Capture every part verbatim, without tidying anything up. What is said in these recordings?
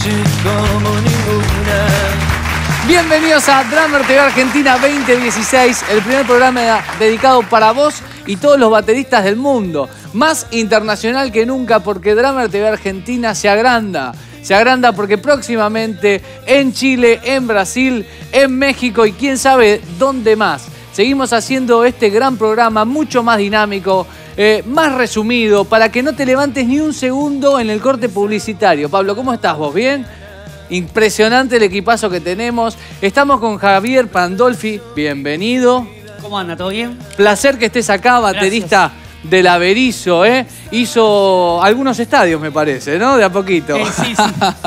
noche como ninguna. Bienvenidos a Drummer T V Argentina veinte dieciséis, el primer programa dedicado para vos y todos los bateristas del mundo. Más internacional que nunca porque Drummer T V Argentina se agranda. Se agranda porque próximamente en Chile, en Brasil, en México y quién sabe dónde más. Seguimos haciendo este gran programa mucho más dinámico, eh, más resumido, para que no te levantes ni un segundo en el corte publicitario. Pablo, ¿cómo estás vos? ¿Bien? Impresionante el equipazo que tenemos. Estamos con Javier Pandolfi. Bienvenido. ¿Cómo anda? ¿Todo bien? Placer que estés acá, baterista del Averizo, ¿eh? Hizo algunos estadios, me parece, ¿no? De a poquito. Eh, sí,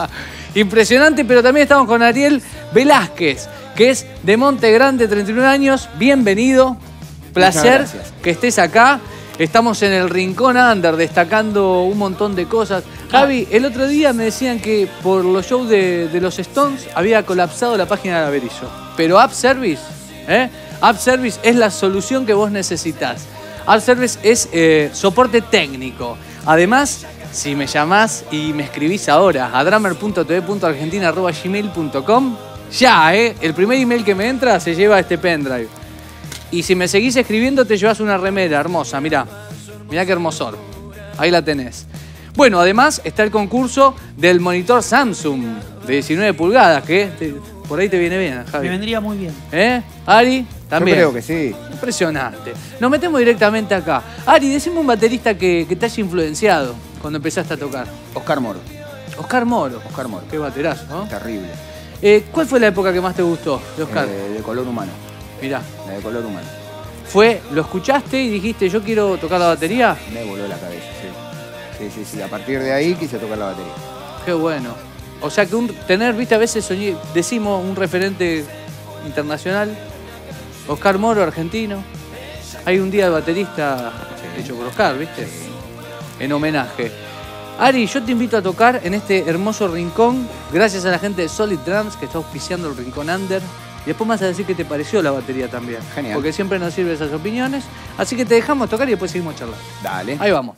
sí. Impresionante, pero también estamos con Ariel Velázquez, que es de Monte Grande, treinta y nueve años. Bienvenido. Placer que estés acá. Estamos en el Rincón Under destacando un montón de cosas. Javi, el otro día me decían que por los shows de, de los Stones había colapsado la página de Averizo. Pero App Service, ¿eh? App Service es la solución que vos necesitas. App Service es eh, soporte técnico. Además, si me llamás y me escribís ahora a drummer punto t v punto argentina arroba gmail punto com, ya, ¿eh? El primer email que me entra se lleva este pendrive. Y si me seguís escribiendo te llevas una remera hermosa, mirá. Mirá qué hermosor. Ahí la tenés. Bueno, además está el concurso del monitor Samsung de diecinueve pulgadas, que te, por ahí te viene bien, Javi. Me vendría muy bien. ¿Eh? Ari, también. Yo creo que sí. Impresionante. Nos metemos directamente acá. Ari, decime un baterista que, que te haya influenciado cuando empezaste a tocar. Oscar Moro. Oscar Moro. Oscar Moro. Qué baterazo, ¿no? Terrible. Eh, ¿Cuál fue la época que más te gustó de Oscar? Eh, de color humano. Mirá. La de color humano. Fue, ¿lo escuchaste y dijiste yo quiero tocar la batería? Me voló la cabeza, sí. Sí, sí, sí. A partir de ahí quise tocar la batería. Qué bueno. O sea que un, tener, viste, a veces soñé, decimos un referente internacional, Oscar Moro, argentino. Hay un día de baterista sí. hecho por Oscar, viste, sí. en homenaje. Ari, yo te invito a tocar en este hermoso rincón, gracias a la gente de Solid Drums que está auspiciando el Rincón Under. Y después me vas a decir qué te pareció la batería también. Genial. Porque siempre nos sirven esas opiniones. Así que te dejamos tocar y después seguimos charlando. Dale. Ahí vamos.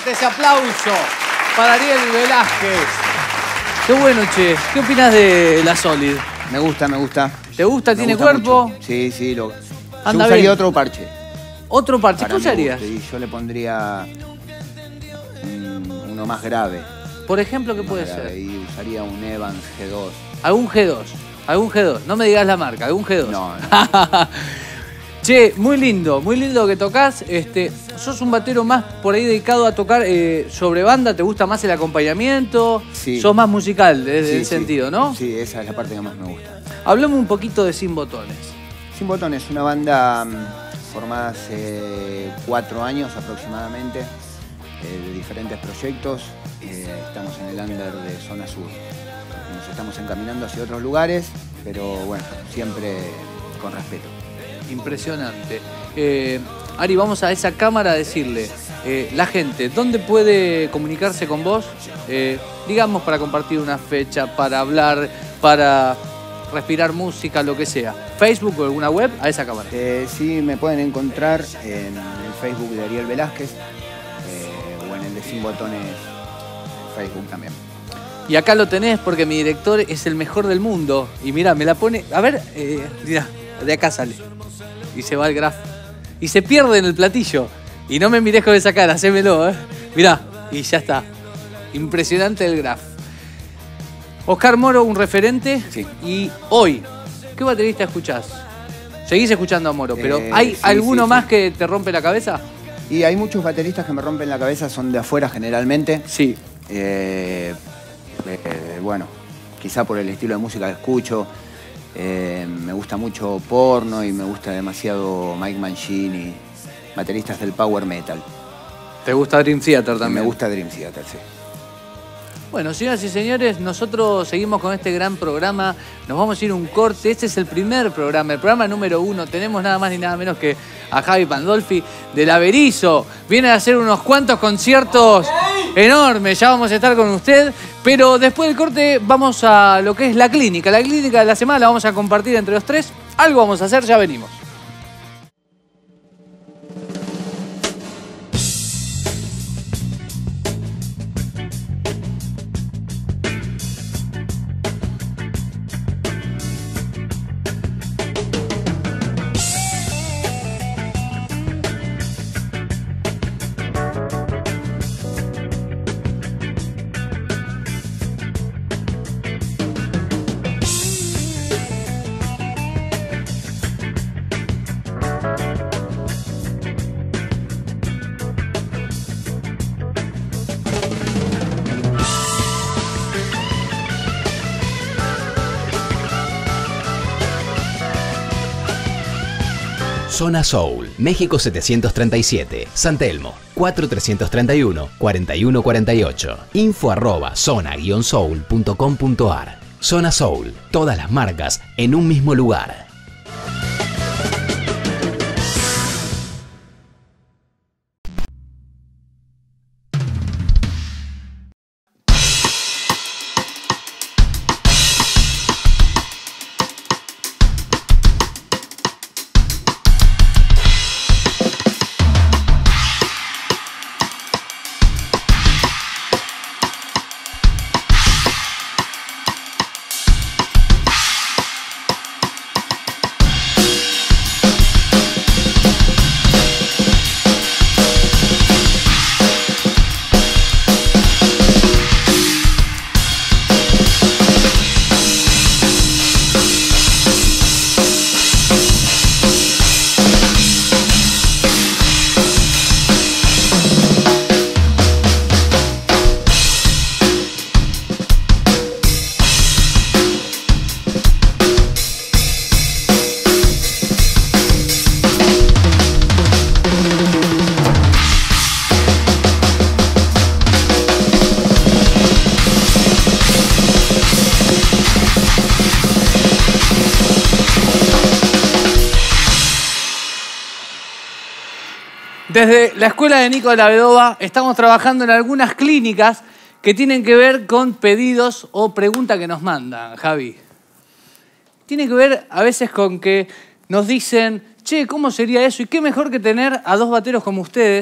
fuerte ese aplauso para Ariel Velázquez. Qué bueno, che. ¿Qué opinas de la Solid? Me gusta, me gusta. ¿Te gusta? Me ¿Tiene gusta cuerpo? mucho. Sí, sí. Lo... Anda Yo usaría bien. otro parche. ¿Otro parche? Para ¿Qué mi usarías? gusto, y yo le pondría mm, uno más grave. Por ejemplo, ¿qué Más puede grave, ser? Y usaría un Evans G dos. Algún G dos. Algún G dos. No me digas la marca, algún G dos. No, no. Che, muy lindo, muy lindo que tocas. Este, sos un batero más por ahí dedicado a tocar eh, sobre banda. ¿Te gusta más el acompañamiento? Sí. Sos más musical desde Sí, el sí. sentido, ¿no? Sí, esa es la parte que más me gusta. Hablame un poquito de Sin Botones. Sin Botones, una banda mm, formada hace cuatro años aproximadamente, eh, de diferentes proyectos. Eh, estamos en el under de Zona Sur. Nos estamos encaminando hacia otros lugares, pero bueno, siempre con respeto. Impresionante. Eh, Ari, vamos a esa cámara a decirle, eh, la gente, ¿dónde puede comunicarse con vos? Eh, digamos, para compartir una fecha, para hablar, para respirar música, lo que sea. ¿Facebook o alguna web? A esa cámara. Eh, sí, me pueden encontrar en el Facebook de Ariel Velázquez eh, o en el de Sin Botones Facebook también. Y acá lo tenés porque mi director es el mejor del mundo. Y mirá, me la pone... A ver, eh, mirá, de acá sale. Y se va el graf. Y se pierde en el platillo. Y no me mires con esa cara, hacémelo, ¿eh? Mirá, y ya está. Impresionante el graf. Oscar Moro, un referente. Sí. Y hoy, ¿qué baterista escuchás? Seguís escuchando a Moro, pero Eh, ¿hay sí, alguno sí, más sí. que te rompe la cabeza? Y hay muchos bateristas que me rompen la cabeza, son de afuera generalmente. Sí. Eh, eh, bueno, quizá por el estilo de música que escucho. Eh, me gusta mucho Porno y me gusta demasiado Mike Mancini, bateristas del power metal. ¿Te gusta Dream Theater también? Me gusta Dream Theater, sí. Bueno, señoras y señores, nosotros seguimos con este gran programa. Nos vamos a ir a un corte. Este es el primer programa, el programa número uno. Tenemos nada más ni nada menos que a Javi Pandolfi del Averizo. Viene a hacer unos cuantos conciertos enormes. Ya vamos a estar con usted. Pero después del corte vamos a lo que es la clínica. La clínica de la semana la vamos a compartir entre los tres. Algo vamos a hacer, ya venimos. Zona Soul, México setecientos treinta y siete, San Telmo, cuatro trescientos treinta y uno, cuarenta y uno cuarenta y ocho. Info arroba zona guion soul punto com punto ar. Zona Soul, todas las marcas en un mismo lugar. Desde la escuela de Nico de la Vedova estamos trabajando en algunas clínicas que tienen que ver con pedidos o preguntas que nos mandan, Javi. Tiene que ver a veces con que nos dicen, che, ¿cómo sería eso? Y qué mejor que tener a dos bateros como ustedes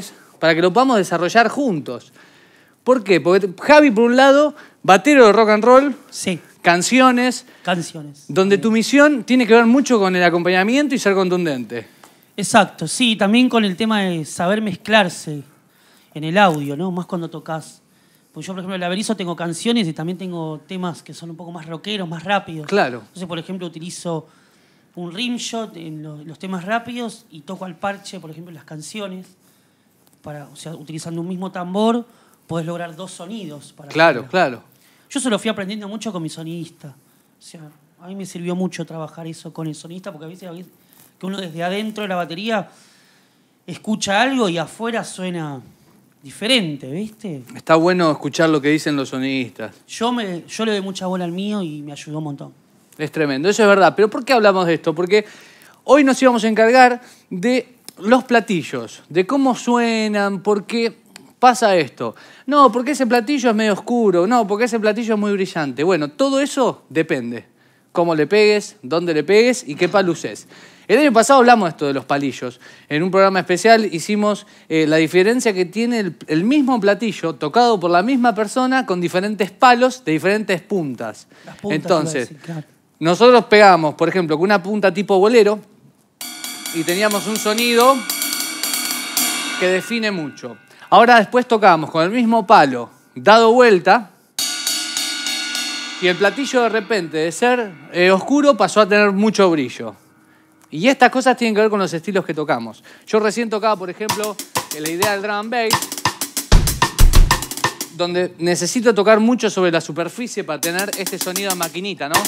para que lo podamos desarrollar juntos. ¿Por qué? Porque Javi, por un lado, batero de rock and roll, Sí, canciones, canciones. donde tu misión tiene que ver mucho con el acompañamiento y ser contundente. Exacto, sí, también con el tema de saber mezclarse en el audio, ¿no? Más cuando tocas. Pues yo, por ejemplo, en el Averizo tengo canciones y también tengo temas que son un poco más rockeros, más rápidos. Claro. Entonces, por ejemplo, utilizo un rimshot en los, los temas rápidos y toco al parche, por ejemplo, en las canciones. Para, o sea, utilizando un mismo tambor, podés lograr dos sonidos. Para Claro, hacerlo. claro. Yo se lo fui aprendiendo mucho con mi sonidista. O sea, a mí me sirvió mucho trabajar eso con el sonidista, porque a veces, a veces que uno desde adentro de la batería escucha algo y afuera suena diferente, ¿viste? Está bueno escuchar lo que dicen los sonidistas. Yo, me, yo le doy mucha bola al mío y me ayudó un montón. Es tremendo, eso es verdad. Pero ¿por qué hablamos de esto? Porque hoy nos íbamos a encargar de los platillos, de cómo suenan, por qué pasa esto. No, porque ese platillo es medio oscuro. No, porque ese platillo es muy brillante. Bueno, todo eso depende. Cómo le pegues, dónde le pegues y qué palo uses. El año pasado hablamos de esto de los palillos. En un programa especial hicimos eh, la diferencia que tiene el, el mismo platillo tocado por la misma persona con diferentes palos de diferentes puntas. Las puntas, Entonces, iba a decir, claro. nosotros pegamos, por ejemplo, con una punta tipo bolero y teníamos un sonido que define mucho. Ahora después tocamos con el mismo palo dado vuelta y el platillo de repente de ser eh, oscuro pasó a tener mucho brillo. Y estas cosas tienen que ver con los estilos que tocamos. Yo recién tocaba, por ejemplo, la idea del drum and bass, donde necesito tocar mucho sobre la superficie para tener este sonido de maquinita, ¿no?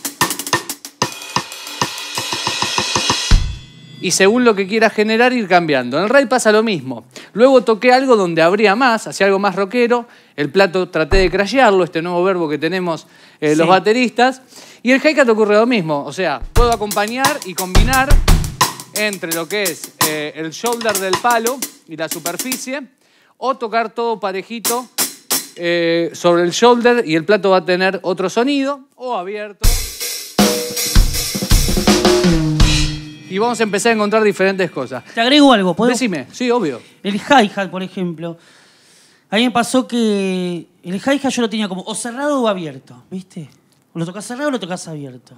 Y según lo que quiera generar, ir cambiando. En el ride pasa lo mismo. Luego toqué algo donde habría más, hacía algo más rockero. El plato traté de crashearlo, este nuevo verbo que tenemos eh, los Sí. bateristas. Y el hi-hat ocurre lo mismo. O sea, puedo acompañar y combinar entre lo que es eh, el shoulder del palo y la superficie, o tocar todo parejito eh, sobre el shoulder y el plato va a tener otro sonido, o abierto. Y vamos a empezar a encontrar diferentes cosas. Te agrego algo, ¿puedo? Decime, sí, obvio. El hi-hat, por ejemplo. A mí me pasó que el hi-hat yo lo tenía como o cerrado o abierto, ¿viste? O lo tocas cerrado o lo tocas abierto.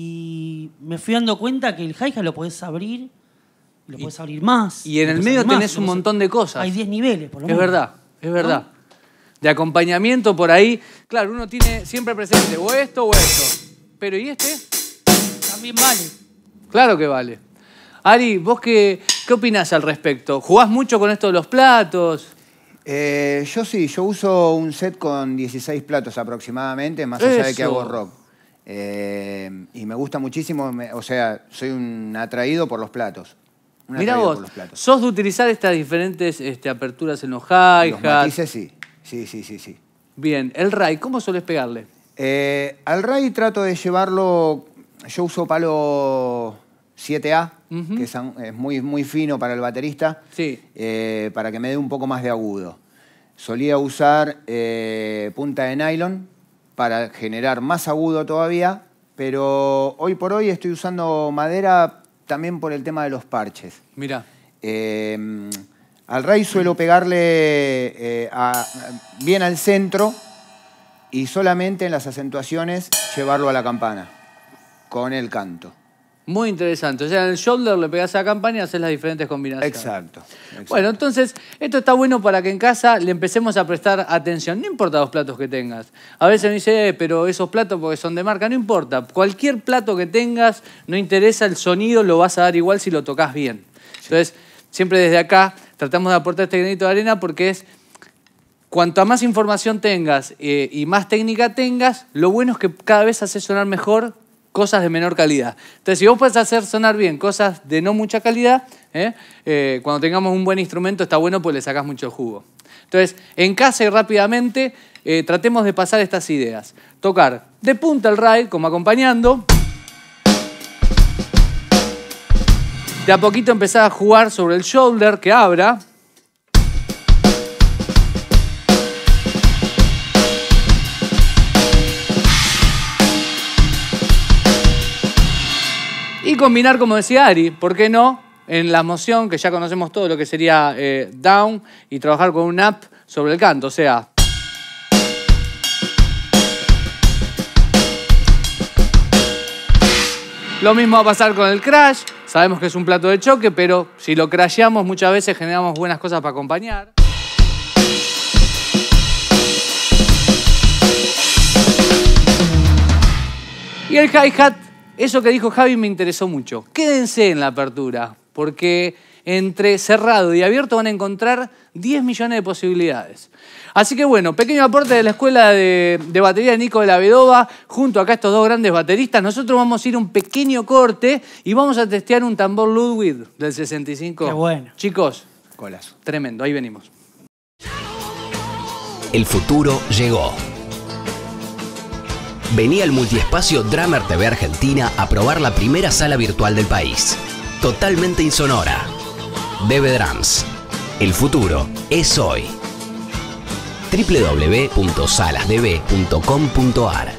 Y me fui dando cuenta que el hi-hat lo podés abrir, lo Y- podés abrir más. y en lo el podés medio abrir más, tenés lo un podés- montón de cosas. Hay diez niveles, por lo Es menos. verdad, es verdad. De acompañamiento por ahí, claro, uno tiene siempre presente o esto o esto. Pero ¿y este? También vale. Claro que vale. Ari, ¿vos qué, qué opinás al respecto? ¿Jugás mucho con esto de los platos? Eh, yo sí, yo uso un set con dieciséis platos aproximadamente, más allá de que Eso. hago rock. Eh, y me gusta muchísimo, me- o sea, soy un atraído por los platos. Un Mirá atraído vos, por los platos. sos de utilizar estas diferentes este, aperturas en los Los hi-hats. matices sí, sí, sí, sí, sí. Bien, el ride, ¿cómo solés pegarle? Eh, al ride trato de llevarlo, yo uso palo siete A, Ujú. que es, an- es muy, muy fino para el baterista, Sí. eh, para que me dé un poco más de agudo. Solía usar eh, punta de nylon para generar más agudo todavía, pero hoy por hoy estoy usando madera también por el tema de los parches. Mirá. Eh, al ride suelo pegarle eh, a- bien al centro y solamente en las acentuaciones llevarlo a la campana, con el canto. Muy interesante. O sea, en el shoulder le pegás a la campana y haces las diferentes combinaciones. Exacto. exacto. Bueno, entonces, esto está bueno para que en casa le empecemos a prestar atención. No importa los platos que tengas. A veces me dice, eh, pero esos platos porque son de marca. No importa. Cualquier plato que tengas, no interesa el sonido, lo vas a dar igual si lo tocas bien. Entonces, siempre desde acá tratamos de aportar este granito de arena porque es, cuanta más información tengas eh, y más técnica tengas, lo bueno es que cada vez haces sonar mejor cosas de menor calidad. Entonces, si vos puedes hacer sonar bien cosas de no mucha calidad, ¿eh? Eh, cuando tengamos un buen instrumento está bueno porque le sacás mucho jugo. Entonces, en casa y rápidamente, eh, tratemos de pasar estas ideas. Tocar de punta el ride, como acompañando. De a poquito empezar a jugar sobre el shoulder, que abra. Y combinar, como decía Ari, ¿por qué no? en la moción, que ya conocemos todo lo que sería eh, down, y trabajar con un up sobre el canto, o sea... Lo mismo va a pasar con el crash. Sabemos que es un plato de choque, pero si lo crasheamos muchas veces generamos buenas cosas para acompañar. Y el hi-hat, eso que dijo Javi me interesó mucho. Quédense en la apertura, porque entre cerrado y abierto van a encontrar diez millones de posibilidades. Así que bueno, pequeño aporte de la escuela de, de batería de Nico de la Vedova, junto acá a estos dos grandes bateristas. Nosotros vamos a ir a un pequeño corte y vamos a testear un tambor Ludwig del sesenta y cinco. Qué bueno. Chicos, Colazo. tremendo, ahí venimos. El futuro llegó. Vení al multiespacio Drummer T V Argentina a probar la primera sala virtual del país. Totalmente insonora. D B Drums. El futuro es hoy. doble u doble u doble u punto salas d b punto com punto a r.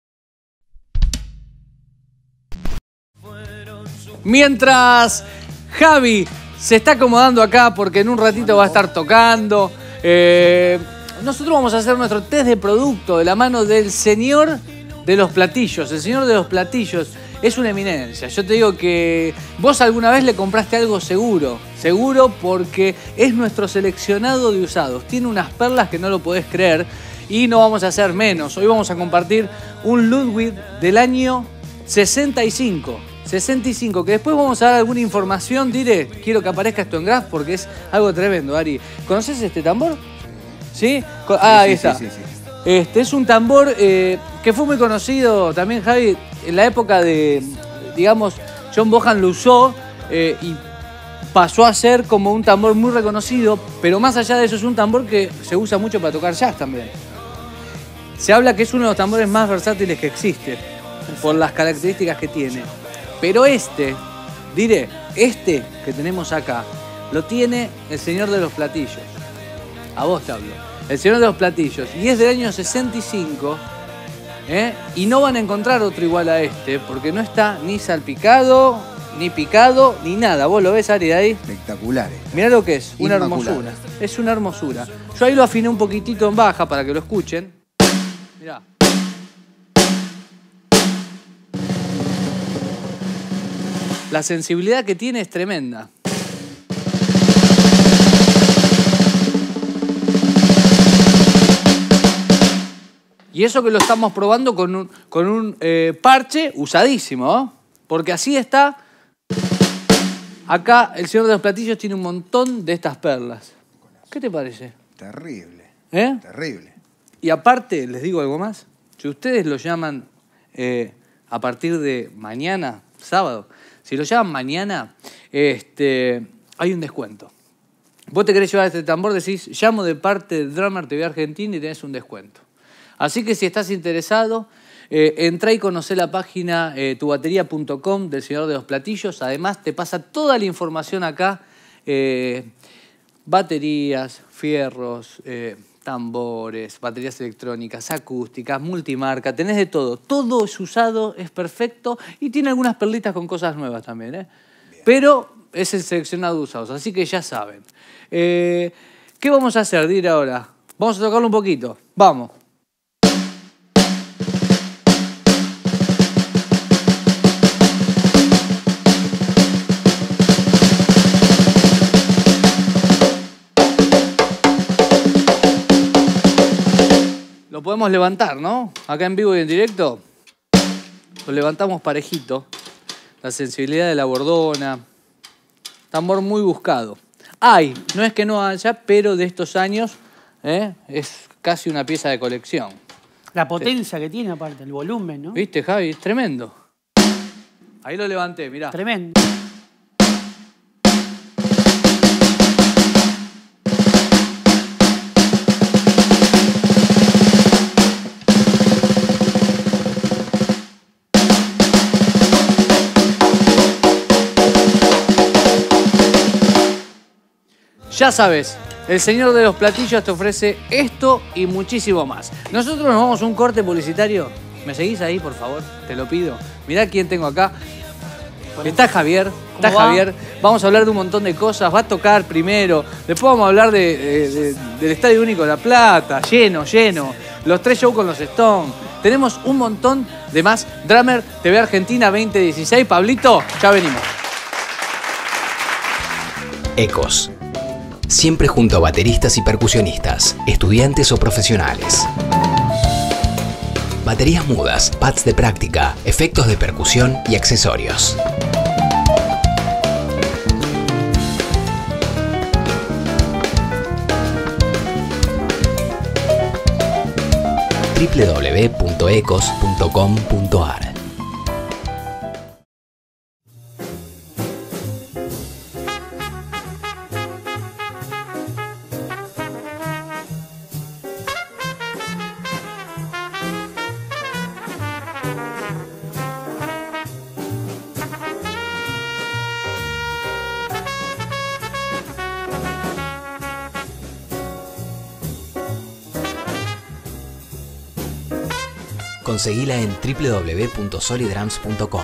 Mientras Javi se está acomodando acá porque en un ratito va a estar tocando, eh, nosotros vamos a hacer nuestro test de producto de la mano del señor de los platillos. El señor de los platillos es una eminencia. Yo te digo que vos alguna vez le compraste algo seguro. Seguro porque es nuestro seleccionado de usados. Tiene unas perlas que no lo podés creer y no vamos a hacer menos. Hoy vamos a compartir un Ludwig del año sesenta y cinco. sesenta y cinco, que después vamos a dar alguna información. Diré, quiero que aparezca esto en Graph porque es algo tremendo, Ari. ¿Conoces este tambor? ¿Sí? Ah, ahí Sí, está. sí, sí, sí. Este es un tambor eh, que fue muy conocido también, Javi, en la época de, digamos, John Bohan lo usó eh, y pasó a ser como un tambor muy reconocido, pero más allá de eso es un tambor que se usa mucho para tocar jazz también. Se habla que es uno de los tambores más versátiles que existe, por las características que tiene. Pero este, diré, este que tenemos acá, lo tiene el señor de los platillos. A vos te hablo. El señor de los platillos. Y es del año sesenta y cinco. ¿eh? Y no van a encontrar otro igual a este, porque no está ni salpicado, ni picado, ni nada. ¿Vos lo ves, Ari, de ahí? Espectaculares. Mirá lo que es, una Inmaculado. hermosura. Es una hermosura. Yo ahí lo afiné un poquitito en baja para que lo escuchen. Mirá. La sensibilidad que tiene es tremenda. Y eso que lo estamos probando con un, con un eh, parche usadísimo, ¿eh? Porque así está. Acá el señor de los platillos tiene un montón de estas perlas. ¿Qué te parece? Terrible. ¿Eh? Terrible. Y aparte, les digo algo más. Si ustedes lo llaman eh, a partir de mañana, sábado, si lo llaman mañana, este, hay un descuento. Vos te querés llevar este tambor, decís, llamo de parte de Drummer T V Argentina y tenés un descuento. Así que si estás interesado, eh, entrá y conocé la página eh, tu batería punto com del señor de los platillos. Además, te pasa toda la información acá. Eh, baterías, fierros, eh, tambores, baterías electrónicas, acústicas, multimarca, tenés de todo. Todo es usado, es perfecto y tiene algunas perlitas con cosas nuevas también. ¿eh? Pero es el seleccionado de usados, así que ya saben. Eh, ¿Qué vamos a hacer, Dir, ahora? Vamos a tocarlo un poquito. Vamos. Lo podemos levantar, ¿no? Acá en vivo y en directo. Lo levantamos parejito. La sensibilidad de la bordona. Tambor muy buscado. Hay, no es que no haya, pero de estos años ¿eh? es casi una pieza de colección. La potencia que tiene aparte, el volumen, ¿no? ¿Viste, Javi? Es tremendo. Ahí lo levanté, mirá. Tremendo. Ya sabes, el señor de los platillos te ofrece esto y muchísimo más. Nosotros nos vamos a un corte publicitario. ¿Me seguís ahí, por favor? Te lo pido. Mirá quién tengo acá. Nico, ¿no? Está Javier, está va? Javier. Vamos a hablar de un montón de cosas. Va a tocar primero. Después vamos a hablar de, de- de- del Estadio Único de La Plata. Lleno, lleno. Los tres shows con los Stones. Tenemos un montón de más. Drummer T V Argentina veinte dieciséis. Pablito, ya venimos. Ecos. Siempre junto a bateristas y percusionistas, estudiantes o profesionales. Baterías mudas, pads de práctica, efectos de percusión y accesorios. doble u doble u doble u punto ecos punto com punto a r Conseguila en doble u doble u doble u punto solidrums punto com.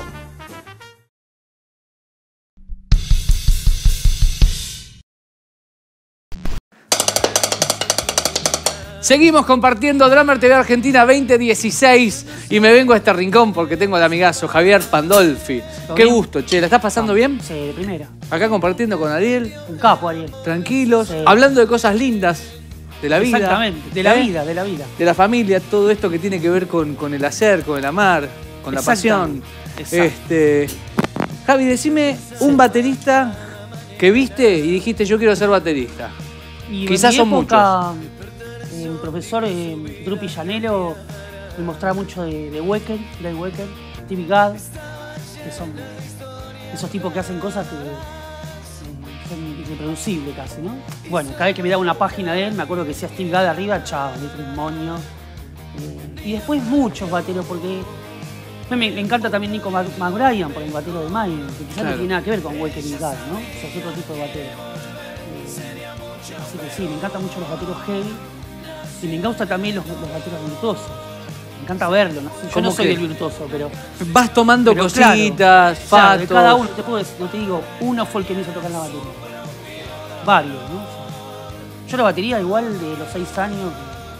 Seguimos compartiendo Drummer T V Argentina veinte dieciséis y me vengo a este rincón porque tengo al amigazo Javier Pandolfi. Qué bien? gusto, che. ¿La estás pasando bien? Sí, de primera. Acá compartiendo con Ariel, Un capo, Ariel. tranquilos, Sí. hablando de cosas lindas de la vida. Exactamente, de la ¿eh? vida, de la vida. De la familia, todo esto que tiene que ver con, con el hacer, con el amar, con la pasión. Exactamente. Este, Javi, decime un baterista que viste y dijiste yo quiero ser baterista. Y Quizás en mi son época, eh, mi profesor eh, Drupi Llanero me mostraba mucho de, de Weekend, Dave Weekend, Stevie Gadd, que son esos tipos que hacen cosas que eh, son irreproducibles casi, ¿no? Bueno, cada vez que me daba una página de él, me acuerdo que decía Steve Gadd arriba, chao, le un moño. Eh, y después muchos bateros, porque me, me encanta también Nico Mac- McBrien, por el batero de Maiden, que quizás Claro. no tiene nada que ver con Weekend y Gadd, ¿no? O sea, es otro tipo de batero. Eh, así que sí, me encantan mucho los bateros heavy y me encantan también los, los bateros virtuosos. Me encanta verlo, ¿no? Yo ¿Cómo no soy qué? el virtuoso, pero... Vas tomando pero cositas, claro, fatos. claro, de cada uno, te puedo decir, no te digo, uno fue el que me hizo tocar la batería. Varios, ¿no? Yo la batería igual de los seis años,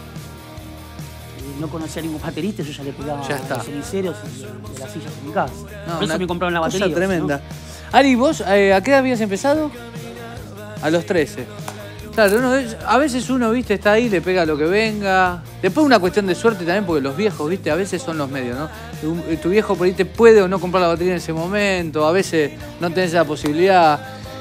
eh, no conocía a ningún baterista, yo ya le pegaba Ya está. a los ceniceros y de las sillas en mi casa. No, Por eso una me compraron la cosa batería. tremenda. ¿no? Ari, ¿vos eh, a qué edad habías empezado? A los trece. Claro, no, es- a veces uno, viste, está ahí, le pega lo que venga. Después una cuestión de suerte también, porque los viejos, viste, a veces son los medios, ¿no? Tu, tu viejo por ahí te puede o no comprar la batería en ese momento, a veces no tenés esa posibilidad.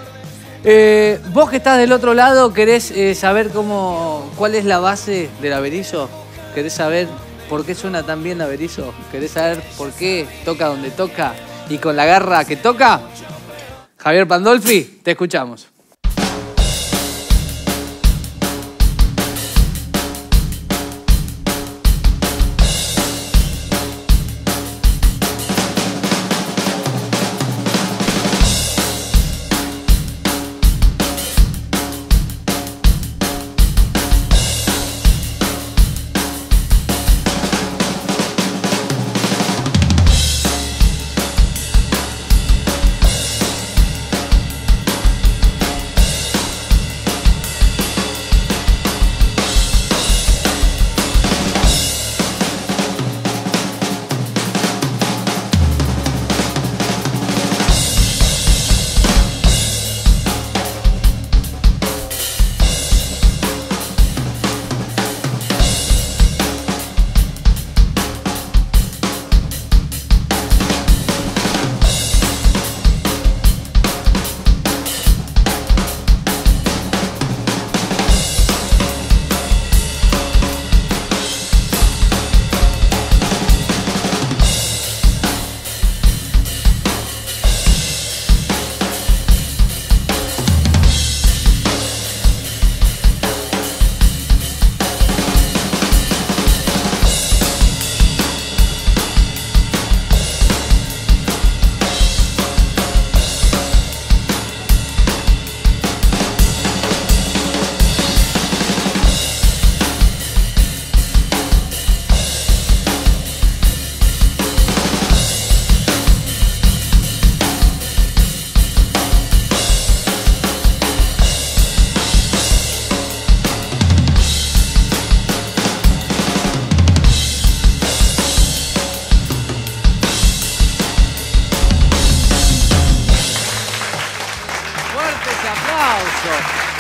Eh, vos que estás del otro lado, ¿querés eh, saber cómo, cuál es la base del Averizo? ¿Querés saber por qué suena tan bien Averizo? ¿Querés saber por qué toca donde toca y con la garra que toca? Javier Pandolfi, te escuchamos.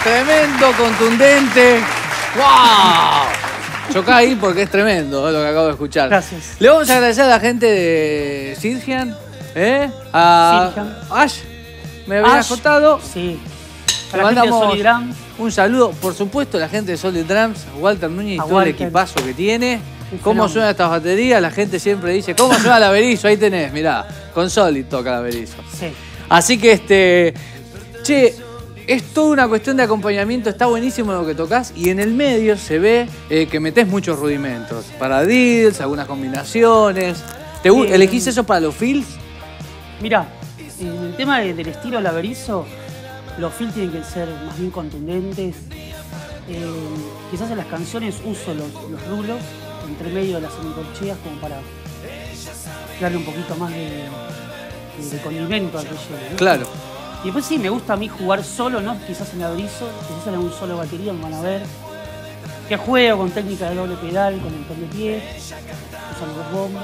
Tremendo, contundente. ¡Wow! Chocá ahí porque es tremendo, ¿eh? Lo que acabo de escuchar. Gracias. Le vamos a agradecer a la gente de Sidgian, ¿eh? A Sidgian. Ash, me había Ash, contado. Sí. Le A la gente de mandamos Soligram. un saludo, por supuesto, a la gente de Solid Drums, a Walter Núñez y A todo el Walter. equipazo que tiene. Un ¿Cómo fenómeno. suena estas baterías? La gente siempre dice, ¿cómo suena la Berizo? Ahí tenés, mirá, con Solid toca la Berizo. Sí. Así que, este, che, es toda una cuestión de acompañamiento, está buenísimo lo que tocas y en el medio se ve eh, que metés muchos rudimentos, paradiddles, algunas combinaciones. ¿Te gu- Bien. ¿Elegís eso para los fills? Mirá, en el tema de- del estilo laberizo, los feels tienen que ser más bien contundentes. Eh, quizás en las canciones uso los, los rulos entre medio de las semicorcheas como para darle un poquito más de, de, de condimento al relleno, ¿no? Claro. Y después sí, me gusta a mí jugar solo, ¿no? Quizás en laberizo, quizás en algún solo de batería, me van a ver. Que juego con técnica de doble pedal, con el ton de pie, usando los bombos.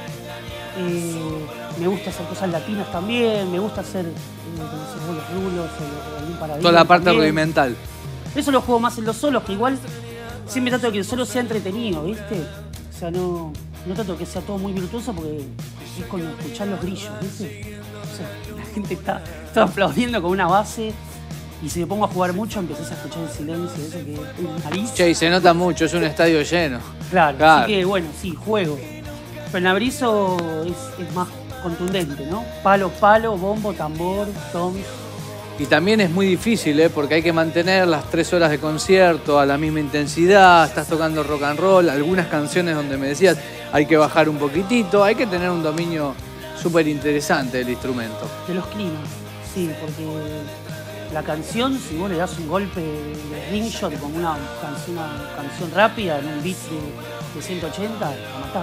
Eh, me gusta hacer cosas latinas también, me gusta hacer, eh, como decís vos, los rulos o, o algún paradigma. Toda la parte también. rudimental. Eso lo juego más en los solos, que igual siempre trato de que el solo sea entretenido, ¿viste? O sea, no, no trato de que sea todo muy virtuoso porque es con escuchar los grillos, ¿viste? O sea, la gente está, está aplaudiendo con una base y si me pongo a jugar mucho empezás a escuchar el silencio ese que es un nariz. Che, y se nota mucho, es un estadio lleno. Claro, Claro. así que bueno, sí, juego. Pero el laberizo es, es más contundente, ¿no? Palo, palo, bombo, tambor, toms. Y también es muy difícil, ¿eh? Porque hay que mantener las tres horas de concierto a la misma intensidad, estás tocando rock and roll, algunas canciones donde me decías hay que bajar un poquitito, hay que tener un dominio súper interesante del instrumento. De los climas, sí, porque la canción, si vos le das un golpe de ring shot como una canción, una canción rápida en un beat de, de ciento ochenta, la matás.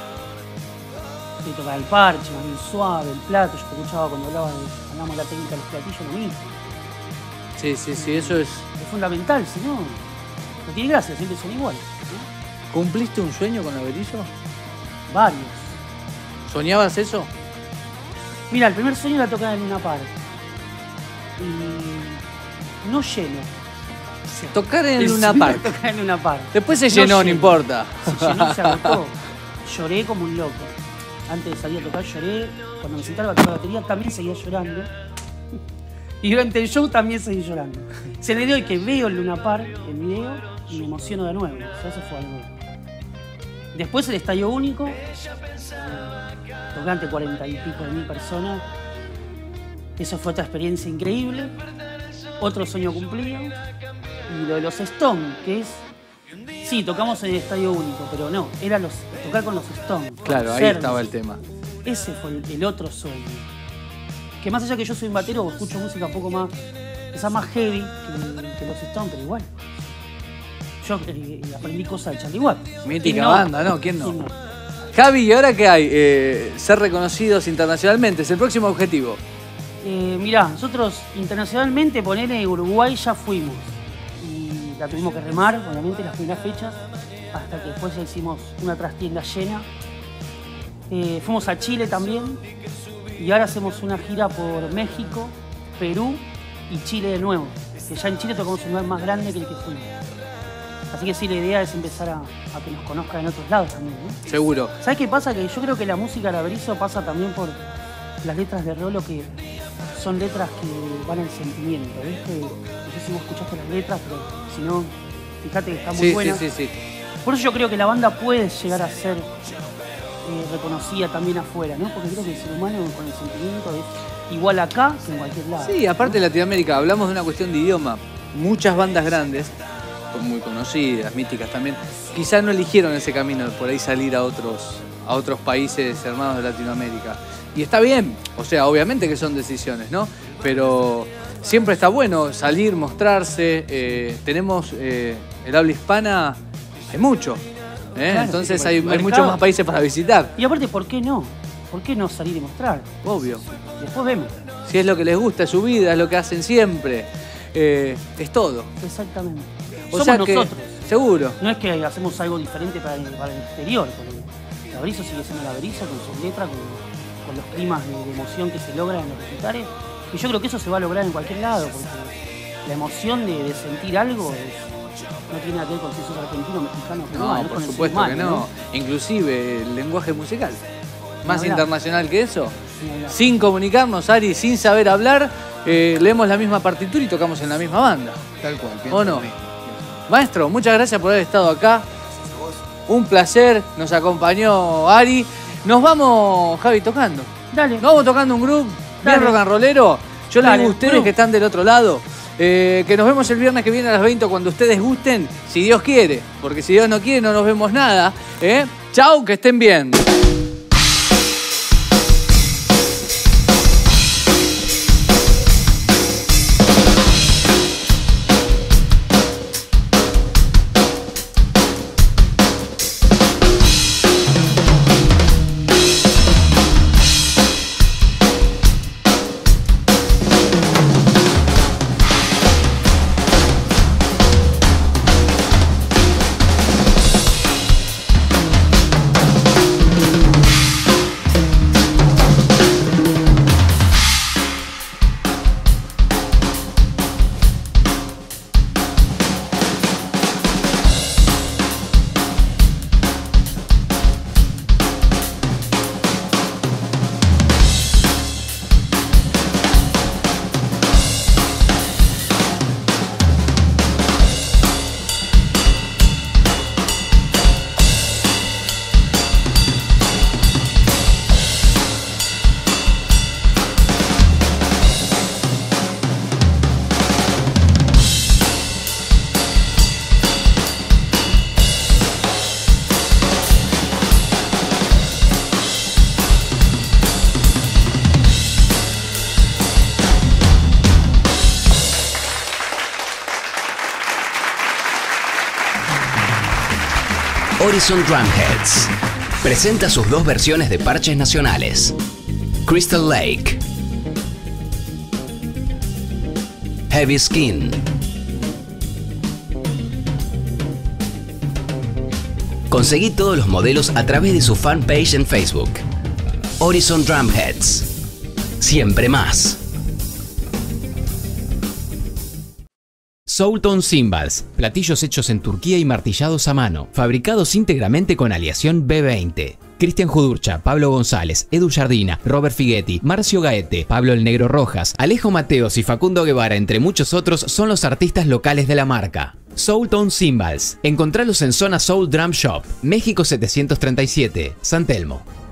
Sí, tocar el parche, más bien suave, el plato, yo te escuchaba cuando hablaba de, hablamos de la técnica de los platillos, lo mismo. Sí, sí, sí, eso es... Es fundamental, si no, no tiene gracia, siempre son iguales. ¿no? ¿Cumpliste un sueño con la Berizo? Varios. ¿Soñabas eso? Mira, el primer sueño era tocar en una par. Y no lleno. O sea, Tocar en el Luna sueño era Park. tocar en una par. Después se No llenó, no lleno. importa. Se llenó, se agotó. Lloré como un loco. Antes de salir a tocar lloré. Cuando me sentaba a tocar la batería también seguía llorando. Y durante el show también seguí llorando. Se le dio el que veo el Luna Park, el video, y me emociono de nuevo. O sea, eso fue algo. Después el Estadio Único. eh, Toqué ante cuarenta y pico de mil personas. Eso fue otra experiencia increíble. Otro sueño cumplido. Y lo de los Stones, que es... Sí, tocamos en el Estadio Único, pero no, era los, tocar con los Stones. Claro, ahí conocerlos. estaba el tema. Ese fue el, el otro sueño. Que más allá que yo soy un batero, escucho música un poco más, quizás más heavy que, que los Stones, pero igual. Yo eh, aprendí cosas de Charlie Watt. Mítica ¿Quién no? banda, ¿no? ¿Quién no? ¿Quién no? Javi, ¿y ahora qué hay? Eh, ser reconocidos internacionalmente, ¿es el próximo objetivo? Eh, mirá, nosotros internacionalmente, ponele Uruguay, ya fuimos. Y la tuvimos que remar, obviamente, las primeras fechas, hasta que después ya hicimos una trastienda llena. Eh, fuimos a Chile también, y ahora hacemos una gira por México, Perú y Chile de nuevo. Que ya en Chile tocamos un lugar más grande que el que fuimos. Así que sí, la idea es empezar a, a que nos conozcan en otros lados también, ¿no? Seguro. ¿Sabes qué pasa? Que yo creo que la música de Berizo pasa también por las letras de Rolo, que son letras que van al sentimiento, ¿viste? No sé si vos escuchaste las letras, pero si no, fíjate que están muy Sí, sí, buenas. sí, sí. Por eso yo creo que la banda puede llegar a ser eh, reconocida también afuera, ¿no? Porque creo que el ser humano con el sentimiento es igual acá que en cualquier lado. Sí, aparte de Latinoamérica, hablamos de una cuestión de idioma. Muchas bandas grandes, muy conocidas, míticas también, quizás no eligieron ese camino de por ahí salir a otros, a otros países hermanos de Latinoamérica. Y está bien, o sea, obviamente que son decisiones, ¿no? Pero siempre está bueno salir, mostrarse. Eh, tenemos eh, el habla hispana, hay mucho. ¿eh? Claro, Entonces sí, hay, el hay muchos mercado. más países para visitar, Y aparte, ¿por qué no? ¿Por qué no salir y mostrar? obvio. Después vemos. Si es lo que les gusta, es su vida, es lo que hacen siempre. Eh, es todo. Exactamente. O Somos sea nosotros. que, seguro. No es que hacemos algo diferente para el, para el exterior. Porque la Berizo sigue siendo la Berizo con sus letras, con, con los climas de, de emoción que se logran en los recitales. Y yo creo que eso se va a lograr en cualquier lado, porque la emoción de, de sentir algo es, no tiene nada que ver con si sos argentino, mexicano, No, peruano, es por con el supuesto ser que humano, no. Inclusive el lenguaje musical. Más hablar. internacional que eso. Ni hablar. Sin comunicarnos, Ari, sin saber hablar, eh, leemos la misma partitura y tocamos en la misma banda. Tal cual. ¿O pienso no? lo mismo. Maestro, muchas gracias por haber estado acá. Un placer, nos acompañó Ari. Nos vamos, Javi, tocando. Dale. Nos vamos tocando un groove bien Dale. rock and rollero. Yo les Dale, digo a ustedes groove. que están del otro lado, eh, que nos vemos el viernes que viene a las veinte cuando ustedes gusten, si Dios quiere. Porque si Dios no quiere, no nos vemos nada. ¿eh? Chau, que estén bien. Horizon Drumheads presenta sus dos versiones de parches nacionales: Crystal Lake, Heavy Skin. Conseguí todos los modelos a través de su fanpage en Facebook. Horizon Drumheads. Siempre más. Soultone Cymbals, platillos hechos en Turquía y martillados a mano, fabricados íntegramente con aleación B veinte. Cristian Judurcha, Pablo González, Edu Jardina, Robert Figuetti, Marcio Gaete, Pablo el Negro Rojas, Alejo Mateos y Facundo Guevara, entre muchos otros, son los artistas locales de la marca. Soultone Cymbals. Encontralos en Zona Soul Drum Shop, México setecientos treinta y siete, San Telmo.